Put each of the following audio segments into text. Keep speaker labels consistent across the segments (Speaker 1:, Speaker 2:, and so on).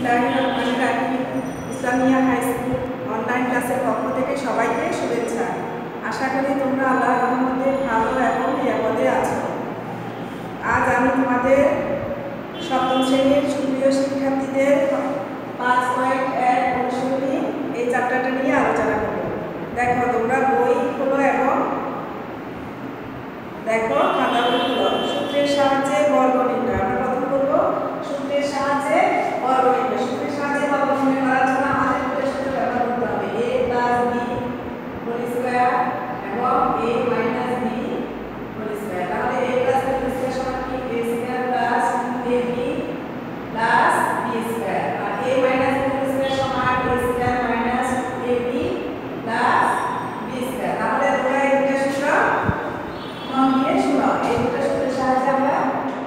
Speaker 1: বিসমিল্লাহিররহমানিররহিম। Islamia high school online ক্লাসের পক্ষ থেকে সবাইকে শুভেচ্ছা। আশা করি তোমরা আল্লাহর রহমতে ভালো এবং নিরাপদে আছো। আজ আমি তোমাদের সপ্তম শ্রেণীর সুপ্রিয় শিক্ষার্থীদের 5.1 অনুশীলনী এই চ্যাপ্টারটা নিয়ে আলোচনা করব। দেখো তোমরা বই খোলো এবং দেখো খাতা বই খোলো। সূত্রের সাহায্যে বর্গ নির্ণয়। আমরা প্রথম করব সূত্রের সাহায্যে বর্গ নির্ণয়। সূত্রের সাহায্যে বর্গ নির্ণয় করার জন্য আমাদের দুটো সূত্র ব্যবহার করতে হবে, a + b হোল স্কয়ার এবং a - b হোল স্কয়ার। তাহলে a + b হোল স্কয়ার সমান কি? a square + ab + b square. আর a - b হোল স্কয়ার সমান a square - ab + b square. তাহলে তোমরা এই দুটো সূত্র মন দিয়ে শোনো। এই দুটো সূত্রের সাহায্যে আমরা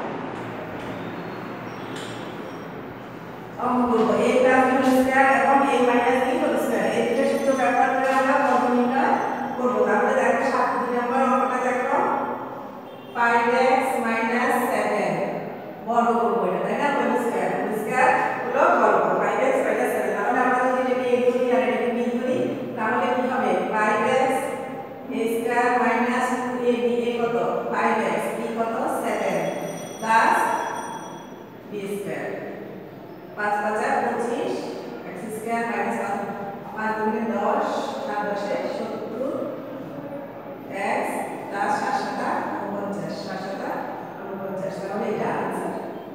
Speaker 1: অঙ্ক করব। a + b হোল স্কয়ার এবং a - b হোল স্কয়ার এই দুটো সূত্র ব্যবহার করে আমরা বর্গ নির্ণয় করব। তাহলে দেখো 7 নম্বর অঙ্কটা দেখো, 5x - 7 বর্গ করব এটা, তাই না? হোল স্কয়ার হলো বর্গ, 5x - 7। তাহলে আমরা যদি এটাকে a ধরি আর এটাকে b ধরি তাহলে কি হবে? 5x a square - 2ab a কত? 5x, b কত? 7 plus b square. 5 × 5 = 25, x square - 5 × 2 = 10, 7 × 10 = 70, x plus 7 × 7 = 49, 7 × 7 = 49। তাহলে এটা आंसर।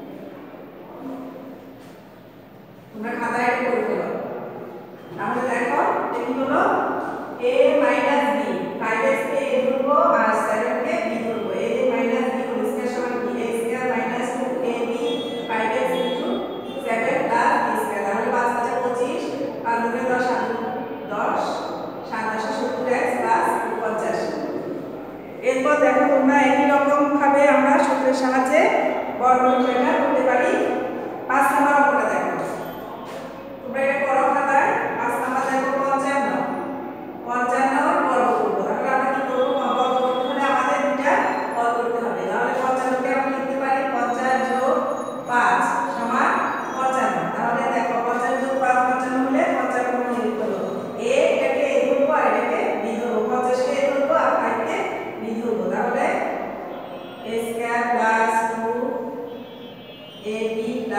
Speaker 1: তোমরা খাতায় এটা করে ফেলো। তাহলে দেখো এটা কি হলো? a - b, 5x কে a ধরবো আর 7 কে b ধরবো। a - b হোল স্কয়ার সমান কি? a square - 2ab 5x * 7 + b square. তাহলে 5 × 5 = 25, 5 × 2 = 10, 10 7 × 10 = 70x + 50। এরপর দেখো তোমরা একই রকম ভাবে আমরা সূত্রের সাহায্যে বর্গ নির্ণয়টা করতে পারি। 5 নম্বর অঙ্কটা দেখো, তোমরা এটা করো খাতায়। 5 নাম্বার দেখো 55 55 বর্গ করব। তাহলে আমরা কি করব? বর্গ করতে হলে আমাদের দুটো পদ করতে হবে। তাহলে 55 কে আমরা লিখতে পারি 50 + 5 = 55। তাহলে দেখো 50 + 5 55 হলে 55 মনে লিখতে হলো। a এটাকে a ধরবো আর এটাকে b ধরবো। 50 কে a ধরবো আর 5 কে b ধরবো। তাহলে a square + 2ab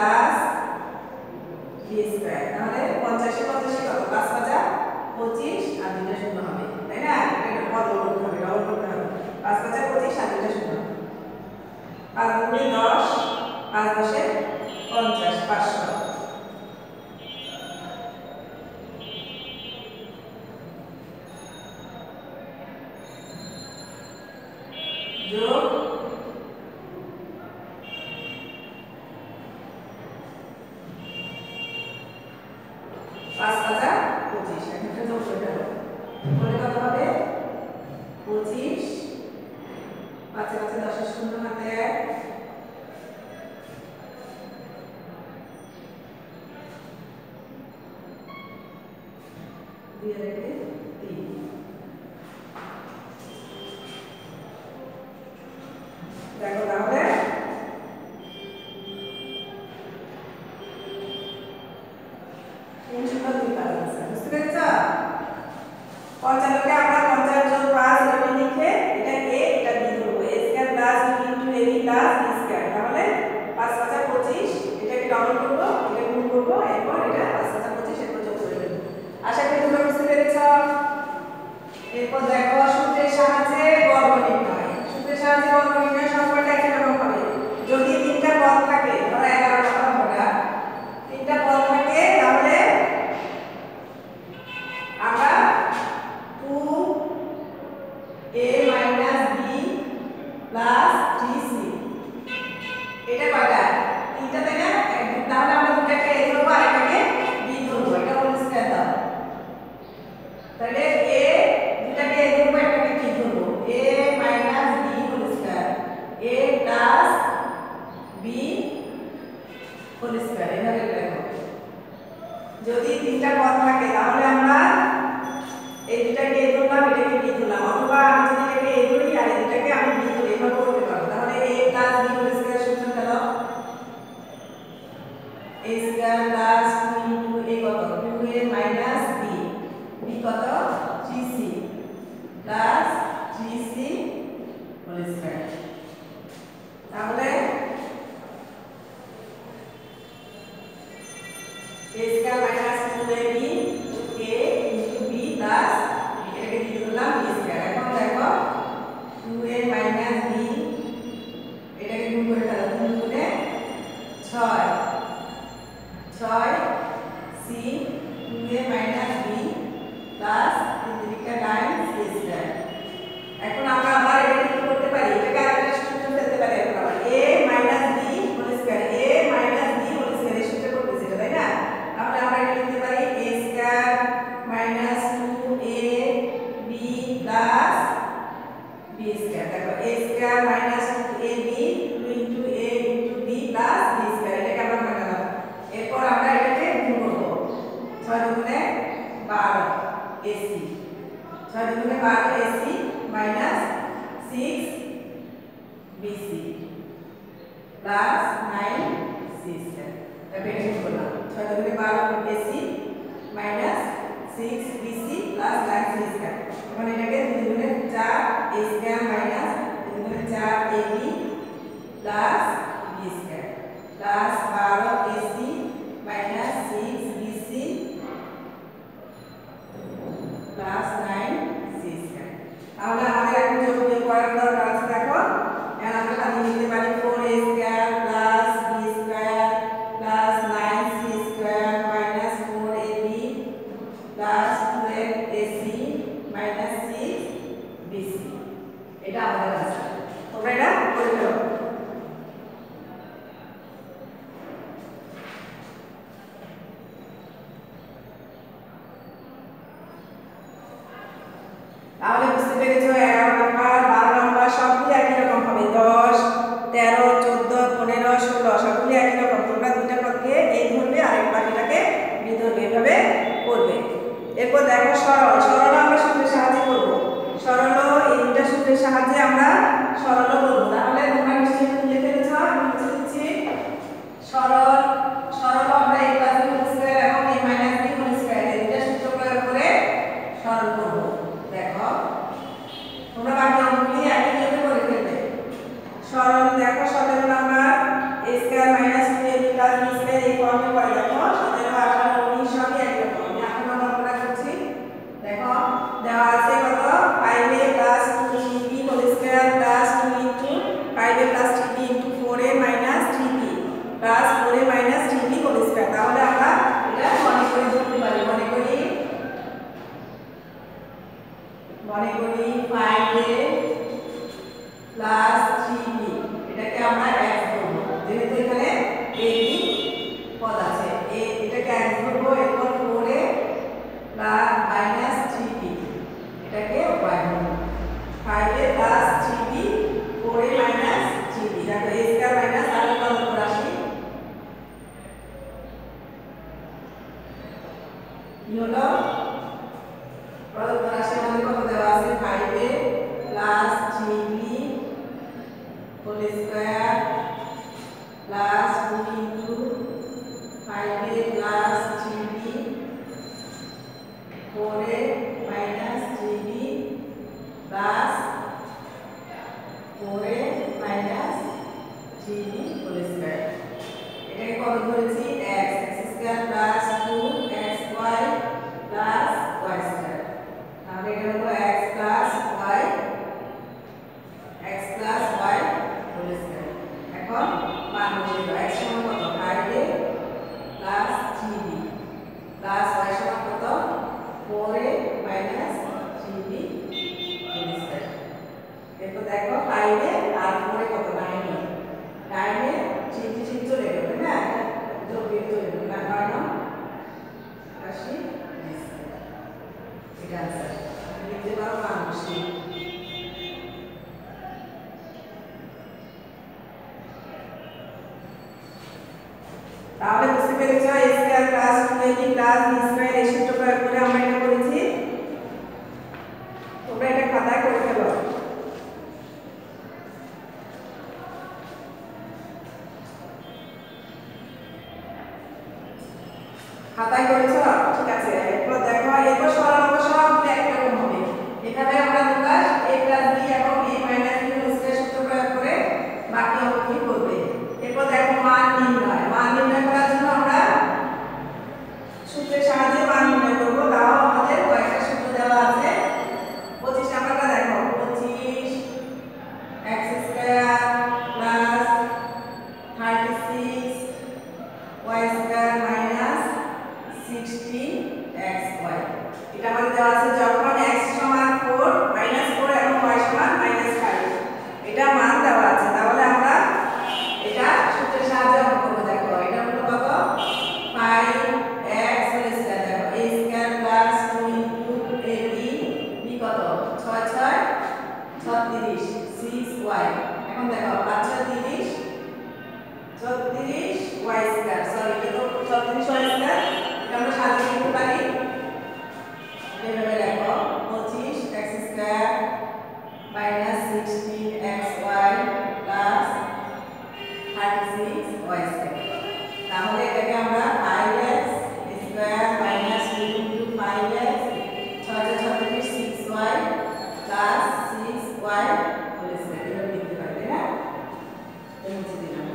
Speaker 1: + b square. তাহলে 50 এ 50 কত? 5 × 5 = 25 আর দুটো শূন্য হবে, তাই না? এটা বর্গ করতে হবে, ডবল করতে হবে। 5 × 5 = 25 আর দুটো শূন্য। 5 × 2 = 10, 5 × 10 = 50, 500। যোগ 5 × 5 = 25। এখানে যোগ করতে হবে। তাহলে কত হবে? 25, 5 × 5 = 10, শূন্য হাতে 1, 2 রেখে 3। দেখো তাহলে বুঝতে পেরেছ? 55 কে আমরা 50 + 5 এভাবে লিখে এটা a এটা b ধরবো। a square + 2 * ab + b square. তাহলে 5 × 5 = 25, এটাকে ডবল করব, এটা গুণ করব, এরপর এটা 5 × 5 = 25 এরপর যোগ করে দেব। আশা করি তোমরা বুঝতে পেরেছ। এরপর দেখো সূত্রের সাহায্যে বর্গ নির্ণয়। সূত্রের সাহায্যে বর্গ নির্ণয় সম্পর্কে একই রকম হবে। যদি তিনটা পদ থাকে, ধরো 11 নম্বর অঙ্কটা, তিনটা পদ থাকে তাহলে আমরা 2a - b + 3c এটা কয়টা? তিনটা, তাই না? তাহলে আমরা দুটাকে a ধরবো আর এটাকে b ধরবো। এটা হোল স্কয়ার দাও। তাহলে a দুটাকে a ধরবো এটাকে b ধরবো। a - b whole square a + b whole square এভাবে লেখো। যদি তিনটা পদ থাকে তাহলে আমরা এই দুটাকে a ধরলাম, এটাকে b ধরলাম, অথবা আমি যদি এটাকে a ধরি আর এই দুটাকে আমি b ধরি, এভাবে করতে পারবো। তাহলে a + b হোল স্কয়ার সূত্র হলো a square + 6 C 2a minus B plus 3 9 C square. এখন আমরা আবার এটা কি করতে পারি, এটাকে আরেকটা সূত্র ফেলতে পারি। এখন আবার a minus b whole square, a minus b whole square এই সূত্র করতেছি, তাই না? তাহলে আমরা এটা লিখতে পারি a square minus 2a b plus b square. দেখো a square minus 2ab 2 into a into b plus b square, এটাকে আমরা ভাঙালাম। এরপর আমরা এটাকে গুণ করব, 6 দুগুণে 12 ac, 6 দুগুণে 12 ac minus 6 bc plus 9 c square. তারপর এটা গুণ করলাম, 6 দুগুণে 12 ac minus 6 bc plus 9 c square. এখন এটাকে 2 দুগুণে 4 a স্কয়ার মাইনাস 2 দুগুণে 4 ab plus b square plus 12 ac minus 6 bc plus 9 c square. তাহলে আমাদের এখন যোগ বিয়োগ করার দরকার আছে। দেখো এখন আমরা খালি লিখতে পারি 4a square plus b square plus 9c square minus 4ab plus 12ac minus 6bc। এটা আমাদের আছে, তোমরা এটা করে ফেলো। তাহলে বুঝতে পেরেছো 11 নাম্বার 12 নাম্বার সবগুলো একই রকম হবে, 10 13 14 15 16 সবগুলো একই রকম। তোমরা দুইটা পদকে a ধরবে আর এক বাকিটাকে b ধরবে, এভাবে করবে। এরপর দেখো সরল, সরল আমরা সূত্রের সাহায্যে করব। সরল এই দুটো সূত্রের সাহায্যে আমরা সরল করব। তাহলে তোমরা নিশ্চয়ই লিখে ফেলেছ, আমি মুছে দিচ্ছি। সরল, সরল আমরা a plus b whole square এবং a minus b whole square এই দুটো সূত্র প্রয়োগ করে সরল করব। দেখো তোমরা বাকি অঙ্কগুলি একই নিয়মে করে ফেলবে। সরল দেখো 17 number a square minus 2ab plus b square এই ফর্মে পড়ে। দেখো 17 18 19 সবই একই রকম। আমি 18 নম্বরটা করছি। দেখো দেওয়া আছে কত 5a plus 2b whole square plus 2 into 5a plus 3b into 4a minus 3b plus 4a minus 3b whole square. তাহলে আমরা এটা মনে করে ধরতে পারি, মনে করি 5a প্লাস 3b, এটাকে আমরা x ধরব যেহেতু এখানে a b পদ আছে, এটাকে x ধরব। এরপর 4a প্লাস মাইনাস 3b এটাকে y ধরব। 5a plus 3b 4a minus 3b। দেখো a স্কয়ার মাইনাস আর প্রদত্ত রাশি কি হলো, প্রদত্ত রাশি আমাদের কত দেওয়া আছে 5a plus 3b whole square plus 2 into 5a plus 3b 4a minus 3b plus 4a minus 3b whole square. এটাকে কত ধরেছি x, x square plus 2xy plus y square. তাহলে এটা হলো x plus y whole square. এখন মান বসিয়ে দাও, x সমান কত 5a plus 3b plus y সমান কত 4a minus 3b whole square. এরপর দেখো 5a আর 4a কত 9a, 9a 3b 3 চলে গেল, তাই না? যোগ বিয়োগ চলে গেল, 9 9 80 এটা आंसर লিখতে পারো মান বসিয়ে। তাহলে বুঝতে পেরেছো a square plus 2ab plus b square এই সূত্র প্রয়োগ করে আমরা এটা করেছি। তোমরা এটা খাতায় করে ফেলো। খাতায় করেছো, ঠিক আছে। এরপর দেখো এরপর সরল অঙ্ক সব একই রকম হবে। এভাবে আমরা দুবার a প্লাস b এবং a minus b whole square সূত্র প্রয়োগ করে বাকি অঙ্কটি করবে। এরপর দেখো মান নির্ণয়, মান নির্ণয় করার জন্য আমরা সূত্রের সাহায্যে মান নির্ণয় করব। তাও আমাদের কয়েকটা সূত্র দেওয়া আছে। 25 নাম্বারটা দেখো 25 x square plus 36 y square minus 16xy। এটা আমাদের দেওয়া আছে যখন x সমান 4 মাইনাস 4 এবং y সমান মাইনাস 5 এটা মান দেওয়া আছে। তাহলে আমরা এটা সূত্রের সাহায্যে অঙ্ক করব। দেখো এটা হলো কত 5x হোল স্কয়ার। দেখো a square plus 2 into ab b কত 6 6 36 6y। এখন দেখো 5 6 30 36 y স্কয়ার। সরি এটা তো 36 y স্কয়ার। এটা আমরা সাজিয়ে লিখতে পারি এভাবে। দেখো 25 x square minus 16xy plus 36 y square. তাহলে এটাকে আমরা 5x square minus 2 into 5x 6 36 6y plus 6y whole square এটা লিখতে পারি, তাই না? মুছে দিলাম।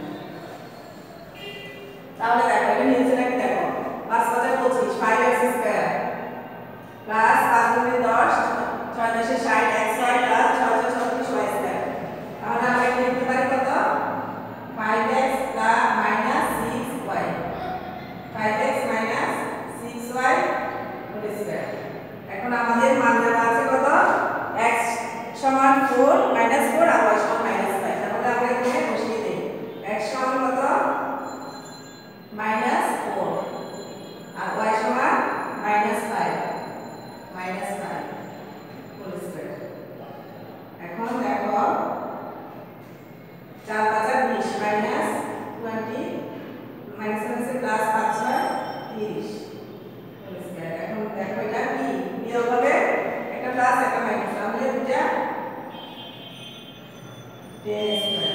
Speaker 1: তাহলে দেখো এটা নিচে নাকি দেখো 5 5 25 5x স্কয়ার প্লাস 5 গুণে 10 6 10 60 xy প্লাস 6 36 y স্কয়ার। তাহলে আমরা এটা লিখতে পারি কত 5x minus 6y 5x minus 6y whole square. এখন আমাদের মান দেওয়া আছে কত x সমান 4 মাইনাস 4 আর y সমান মাইনাস 5। তাহলে আমরা এখানে বসিয়ে দেই x সমান কত মাইনাস 4 আর y সমান মাইনাস 5 হোল স্কয়ার। এখন দেখো 4 5 20 মাইনাস 20 মাইনাস আছে প্লাস 5 6 30 হোল স্কয়ার। এখন দেখো এটা কি বিয়োগ হবে একটা প্লাস একটা মাইনাস, তাহলে দুটো 10 স্কয়ার।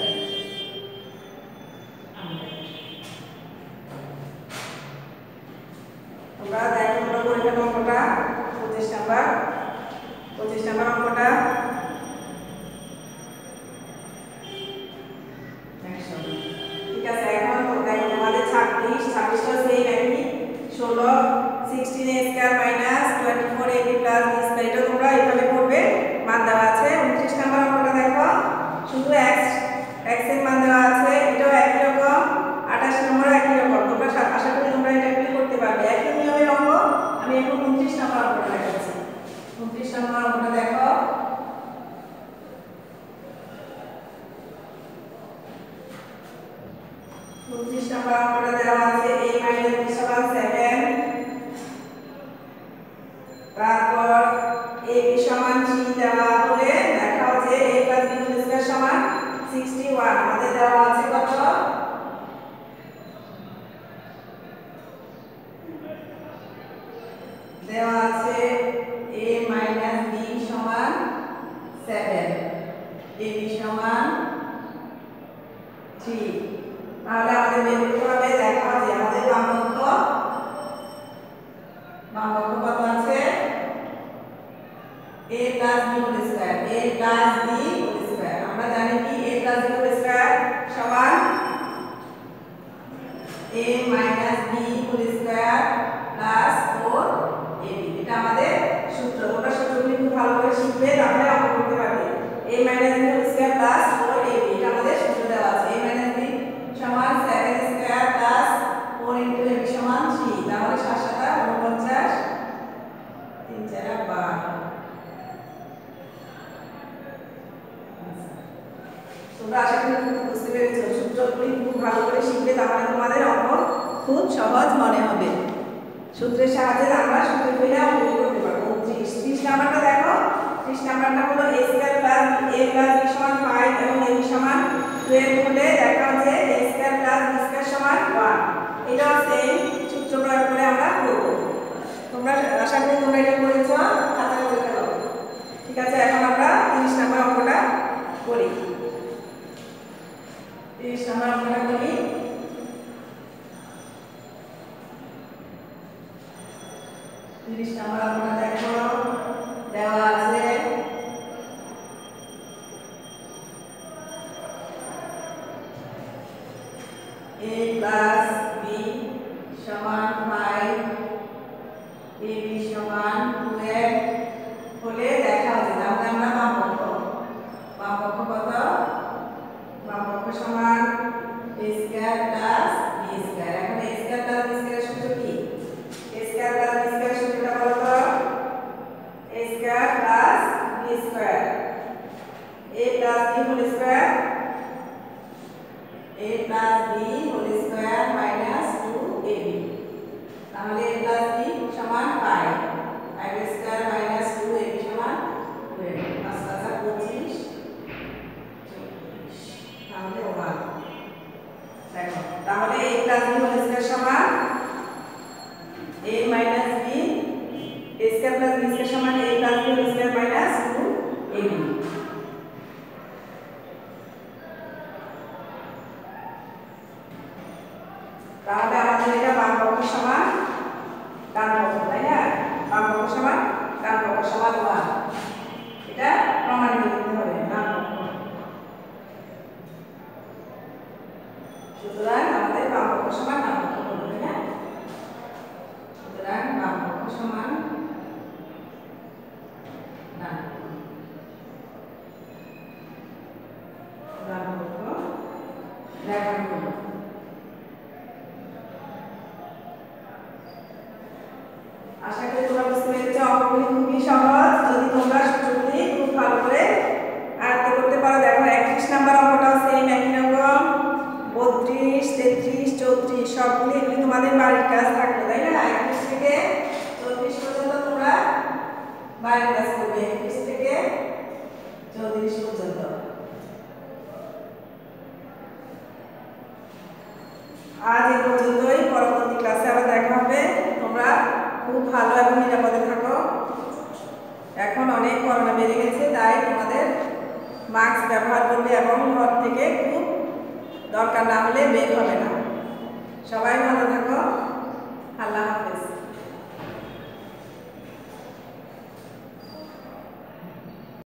Speaker 1: তোমরা দেখো তোমরা পরীক্ষা অঙ্কটা 25 নাম্বার অঙ্কটা ঠিক আছে। এখন দেখো তোমাদের 26 টা সেম একই 16 16a square minus 24ab plus b square. এটা তোমরা এইভাবে করবে, মান দেওয়া আছে। 29 নাম্বার অঙ্কটা দেখো শুধু x এর মান দেওয়া আছে, এটাও একই রকম। 28 নম্বর একই রকম। তোমরা আশা করি তোমরা এটা করতে পারবে। একই নিয়মের অঙ্ক আমি এখন 29 নাম্বার অঙ্কটা দেখাচ্ছি। 29 নাম্বার অঙ্কটা দেখো 29 নাম্বার অঙ্কটা দেওয়া আছে a মাইনাস b সমান 7, তারপর ab সমান 3 দেওয়া হলে দেখাও যে a plus b whole square সমান 61। আমাদের দেওয়া আছে কত দেওয়া আছে a মাইনাস b সমান 7 ab সমান 3। তাহলে আমাদের বের করতে হবে। দেখা যে আমাদের বামপক্ষ কত আছে a plus b whole square আমরা জানি কি a plus b whole square সমান a minus b whole square plus 4ab। এটা আমাদের সূত্র। তোমরা সূত্রগুলি খুব ভালো করে শিখবে, তাহলে অঙ্ক করতে পারবে। a minus b whole square plus 4ab এটা আমাদের সূত্র দেওয়া আছে। a মাইনাস b সমান 7 স্কয়ার প্লাস 4 ইনটু ab সমান 3। তাহলে 7 7 49 3 4 12। তোমরা আশা করি বুঝতে পেরেছো। সূত্রগুলি খুব ভালো করে শিখবে, তাহলে তোমাদের অঙ্ক খুব সহজ মনে হবে। সূত্রের সাহায্যে আমরা সূত্র ফেলে অঙ্ক করতে পারবো। 30 নাম্বারটা দেখো 30 নাম্বারটা হলো a square plus a plus b সমান 5 এবং ab সমান 12 হলে দেখা হচ্ছে a square plus b square সমান 1। এটাও সেম সূত্র প্রয়োগ করে আমরা করব। তোমরা আশা করি তোমরা এটা করেছো, খাতায় করে ফেলো। ঠিক আছে, এখন আমরা 30 নাম্বার অঙ্কটা করি। 30 নাম্বার অঙ্কটা করি। 30 নাম্বার অঙ্কটা দেখো দেওয়া আছে a প্লাস b সমান 5 ab সমান 12 হলে দেখা হচ্ছে। তাহলে আমরা বামপক্ষ কত বামপক্ষ সমান a square plus b square. এখন a স্কয়ার তাহলে আমাদের এটা বাম পক্ষ সমান ডান পক্ষ, তাই না? বাম পক্ষ সমান ডান পক্ষ সমান 1, এটা প্রমাণিত করতে হবে ডান পক্ষ। সুতরাং আমাদের বাম পক্ষ সমান ডান পক্ষ হলো, তাই না? সুতরাং বাম পক্ষ সমান ডান পক্ষ, ডান পক্ষ দেখানো হলো। আশা করি তোমরা বুঝতে পেরেছো। অঙ্কগুলি খুবই সহজ, যদি তোমরা সূত্রগুলি খুব ভালো করে আয়ত্ত করতে পারো। দেখো 31 নাম্বার অঙ্কটাও সেম একই রকম, 32, 33, 34 সবগুলি এগুলি তোমাদের বাড়ির কাজ থাকবে, তাই না? 31 থেকে 34 পর্যন্ত তোমরা বাড়ির কাজ করবে, 21 থেকে 34 পর্যন্ত। আজ এই পর্যন্তই, পরবর্তী ক্লাসে আবার দেখা হবে। তোমরা খুব ভালো এবং নিরাপদে থাকো। এখন অনেক করোনা বেড়ে গেছে, তাই তোমাদের মাস্ক ব্যবহার করবে এবং ঘর থেকে খুব দরকার না হলে বের হবে না। সবাই ভালো থাকো। আল্লাহ হাফেজ।